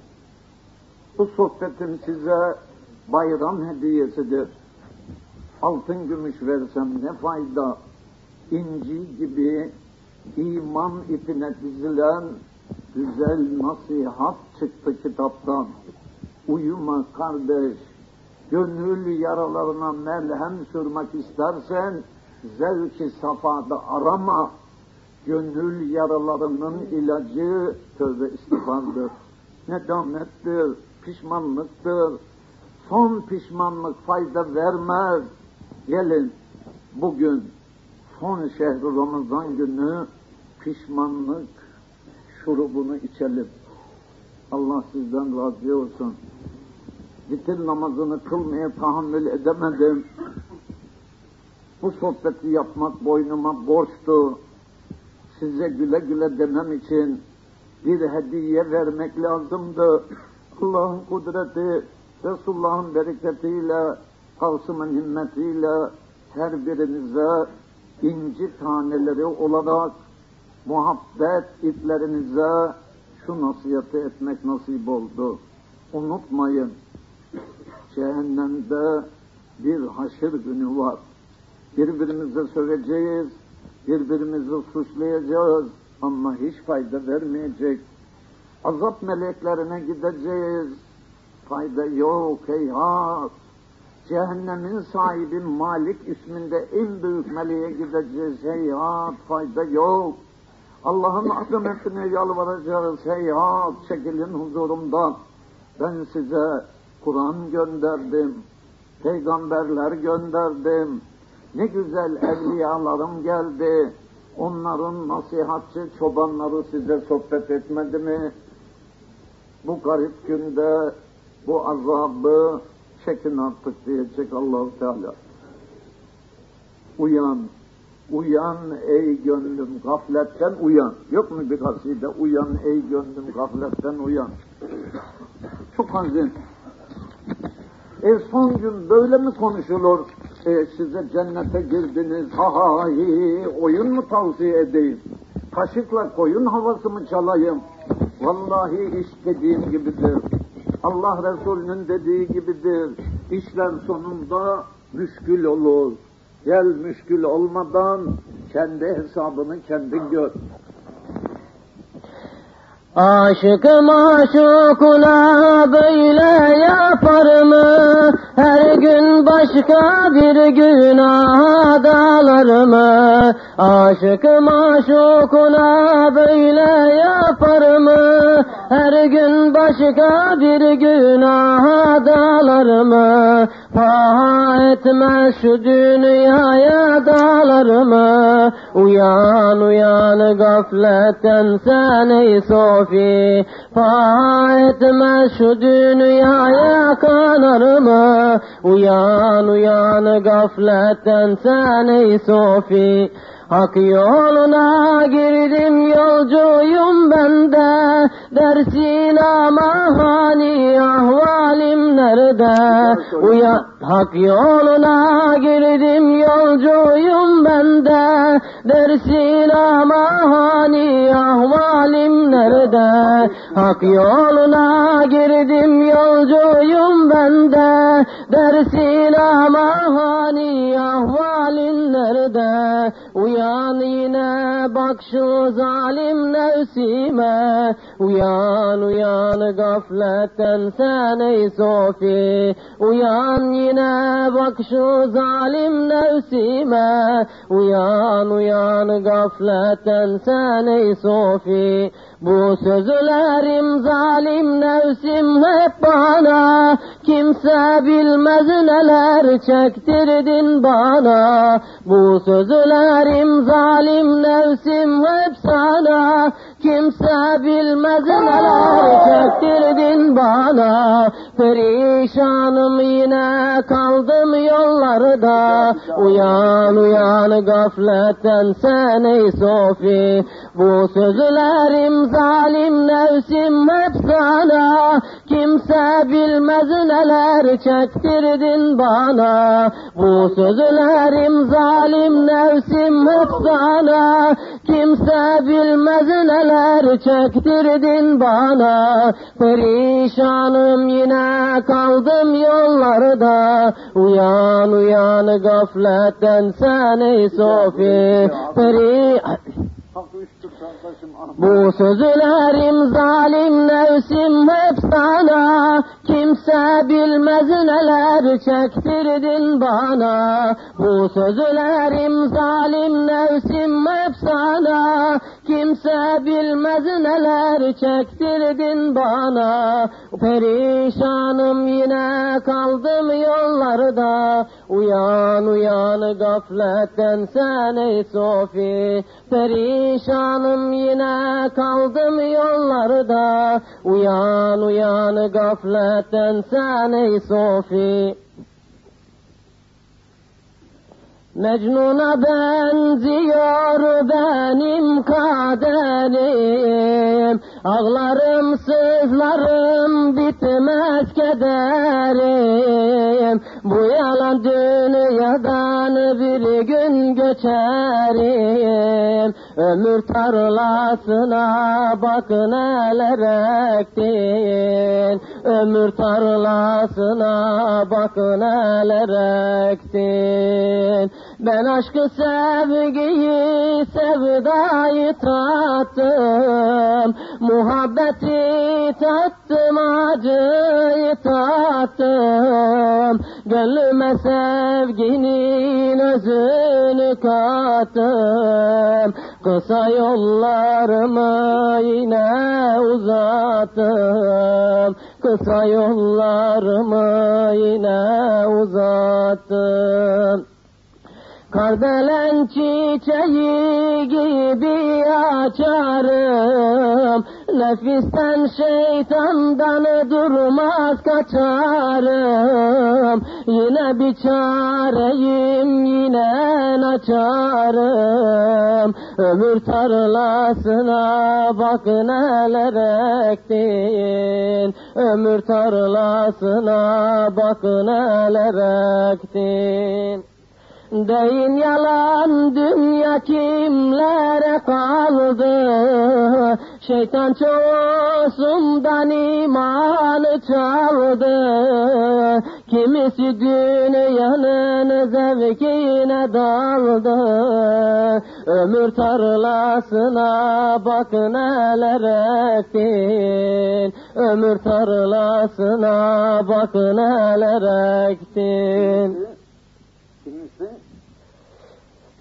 Bu sohbetim size bayram hediyesidir. Altın gümüş versem ne fayda? İnci gibi iman ipine dizilen güzel nasihat çıktı kitaptan. Uyuma kardeş, gönül yaralarına merhem sürmek istersen zevk-i safada arama. Gönül yaralarının ilacı tövbe istiğfardır, nedamettir, pişmanlıktır. Son pişmanlık fayda vermez. Gelin bugün son şehr-i Ramazan günü pişmanlık şurubunu içelim. Allah sizden razı olsun. Vitir namazını kılmaya tahammül edemedim. Bu sohbeti yapmak boynuma borçtu. Size güle güle demem için bir hediye vermek lazımdı. Allah'ın kudreti, Resulullah'ın bereketiyle, Kasım'ın himmetiyle her birinize inci taneleri olarak muhabbet iplerinize şu nasihati etmek nasip oldu. Unutmayın, cehennemde bir haşir günü var. Birbirimize söveceğiz, birbirimizi suçlayacağız ama hiç fayda vermeyecek. Azap meleklerine gideceğiz, fayda yok, heyhat. Cehennemin sahibi Malik isminde en büyük meleğe gideceğiz, heyhat, fayda yok. Allah'ın azametine yalvaracağız, heyhat, çekilin huzurumdan. Ben size Kur'an gönderdim, peygamberler gönderdim, ne güzel evliyalarım geldi. Onların nasihatçı çobanları size sohbet etmedi mi? Bu garip günde bu azabı çekin artık diyecek Allah-u Teala. Uyan, uyan ey gönlüm gafletten uyan. Yok mu bir kaside? Uyan ey gönlüm gafletten uyan. Çok hazin. Son gün böyle mi konuşulur? Size cennete girdiniz, ha ha hi, oyun mu tavsiye edeyim? Kaşıkla koyun havası mı çalayım? Vallahi iş dediğim gibidir. Allah Resulü'nün dediği gibidir. İşler sonunda müşkül olur. Gel müşkül olmadan kendi hesabını kendin gör. Aşıkım aşıkuna böyle yapar mı? Her gün başka bir günah dalar mı? Aşıkım aşıkuna böyle yapar mı? Her gün başka bir günaha dalar mı? Paha etmez şu dünyaya dalar mı? Uyan uyan gafletten sen ey Sofi. Paha etmez şu dünyaya kanar mı? Uyan uyan gafletten sen ey Sofi. Hak yoluna girdim yolcuyum ben de, dersin ama hani ahvalim nerede? Hak yoluna girdim yolcuyum ben de, dersin ama hani ahvalim nerede? Hak yoluna girdim yolcuyum ben de, dersin ama hani ahvalin nerede? Uyan yine bak şu zalim nefsime, uyan uyan gafletten sen ey Sofi. Uyan yine bak şu zalim nefsime, uyan uyan gafletten sen ey Sofi. Bu sözlerim zalim nefsim hep bana, kimse bilmez neler çektirdin bana. Bu sözlerim zalim nefsim hep sana, kimse bilmez neler çektirdin bana. Perişanım yine kaldım yollarda, uyan uyan gafletten sen ey Sofi. Bu sözlerim zalim nefsim hep sana, kimse bilmez neler çektirdin bana. Bu sözlerim zalim nefsim hep sana, kimse bilmez neler çektirdin bana. Perişanım yine kaldım yollarda, uyan uyan gafletten sen ey Sofi. Bu sözlerim zalim nefsim hep sana, kimse bilmez neler çektirdin bana. Bu sözlerim zalim nefsim hep sana, kimse bilmez neler çektirdin bana. Perişanım yine kaldım yollarda, uyan uyan gafletten sen ey Sofi. Perişanım yine kaldım yollarda, uyan uyan gafletten sen ey Sofi. Mecnun'a benziyor benim kaderim, ağlarım sızlarım bitmez kederim. Bu yalan dünyadan bir gün göçerim, ömür tarlasına bak neler ektin. Ömür tarlasına bak neler ektin. Ben aşkı sevgiyi sevdayı tattım, muhabbeti tattım acıyı tattım. Gönlüme sevginin özünü kattım, kısa yollarımı yine uzattım. Kısa yollarımı yine uzattım. Kardelen çiçeği gibi açarım, nefisten şeytandan durmaz kaçarım. Yine bir çareyim yine açarım, ömür tarlasına bak neler ektin. Ömür tarlasına bak neler ektin. Deyin yalan dünya kimlere kaldı, şeytan çoğusundan imanı çaldı. Kimisi dünyanın zevkine daldı, ömür tarlasına bak neler ektin. Ömür tarlasına bak neler ektin.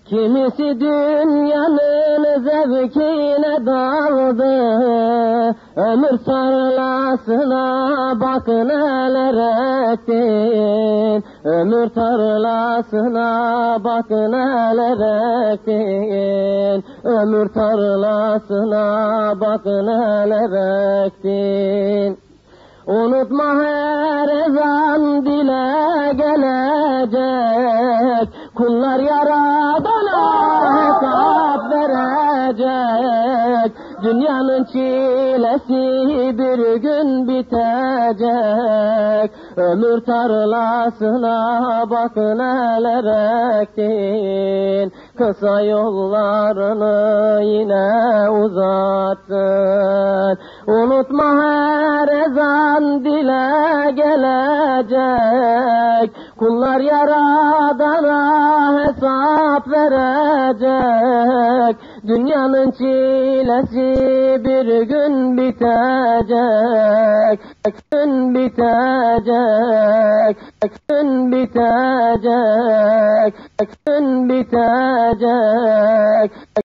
Kimisi dünyanın zevkine daldı, ömür tarlasına bak neler ektin. Ömür tarlasına bak neler ektin. Ömür tarlasına bak neler ektin. Unutma her ezan dile gelecek, kullar Yaradan'a hesap verecek. Dünyanın çilesi bir gün bitecek, ömür tarlasına bak neler ektin. Kısa yollarını yine uzattın. Unutma her ezan dile gelecek, kullar Yaradan'a hesap verecek. Dünyanın çilesi bir gün bitecek, gün bitecek, gün bitecek, gün bitecek.